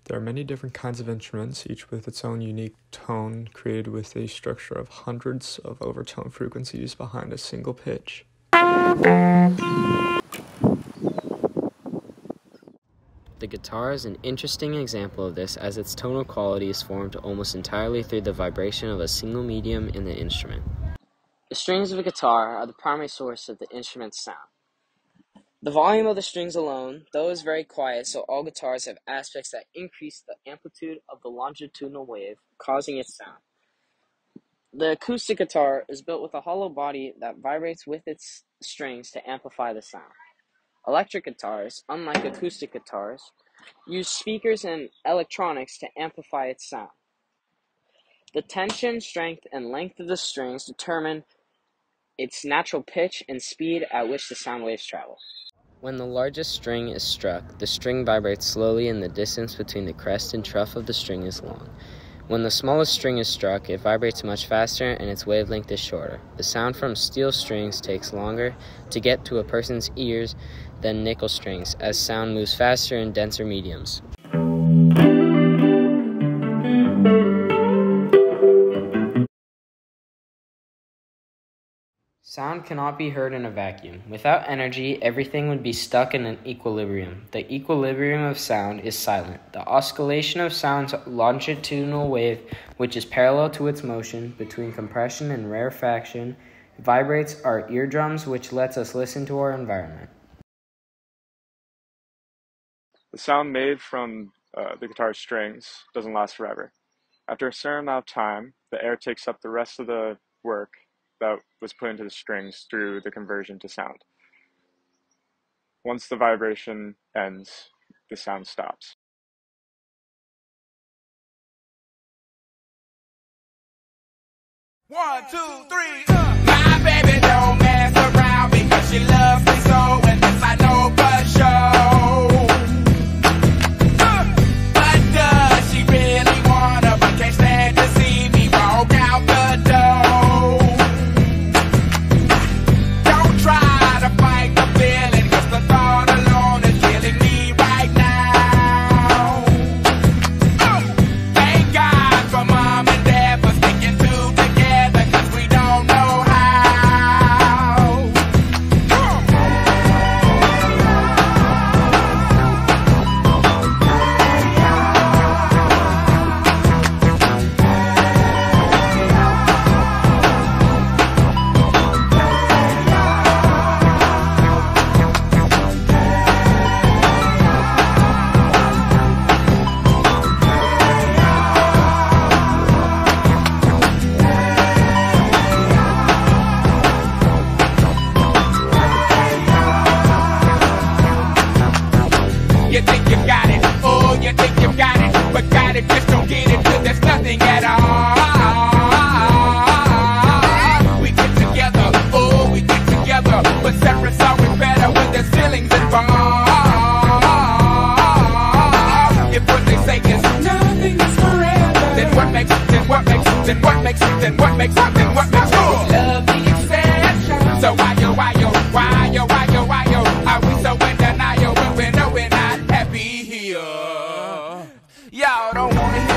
There are many different kinds of instruments, each with its own unique tone, created with a structure of hundreds of overtone frequencies behind a single pitch. The guitar is an interesting example of this, as its tonal quality is formed almost entirely through the vibration of a single medium in the instrument. The strings of a guitar are the primary source of the instrument's sound. The volume of the strings alone, though, is very quiet, so all guitars have aspects that increase the amplitude of the longitudinal wave, causing its sound. The acoustic guitar is built with a hollow body that vibrates with its strings to amplify the sound. Electric guitars, unlike acoustic guitars, use speakers and electronics to amplify its sound. The tension, strength, and length of the strings determine its natural pitch and speed at which the sound waves travel. When the largest string is struck, the string vibrates slowly and the distance between the crest and trough of the string is long. When the smallest string is struck, it vibrates much faster and its wavelength is shorter. The sound from steel strings takes longer to get to a person's ears than nickel strings, as sound moves faster in denser mediums. Sound cannot be heard in a vacuum. Without energy, everything would be stuck in an equilibrium. The equilibrium of sound is silent. The oscillation of sound's longitudinal wave, which is parallel to its motion between compression and rarefaction, vibrates our eardrums, which lets us listen to our environment. The sound made from the guitar's strings doesn't last forever. After a certain amount of time, the air takes up the rest of the work that was put into the strings through the conversion to sound. Once the vibration ends, the sound stops. One, two, three. My baby don't mess around because she loves me so, and this I know for sure. But does she really wanna? But can't stand to see me walk out the door. Don't try to fight the feeling, 'cause the thought alone is killing me right now. Thank God for mom and dad for sticking together, 'cause we don't know how. You think you got it, oh, you think you got it, but got it, just don't get it, 'cause there's nothing at all. We get together, oh, we get together, but separate's always better when there's feelings involved. If what they say is nothing is forever, then what makes us love the exception? So why yo, are we so in denial when we know we're not happy here? Y'all don't wanna hear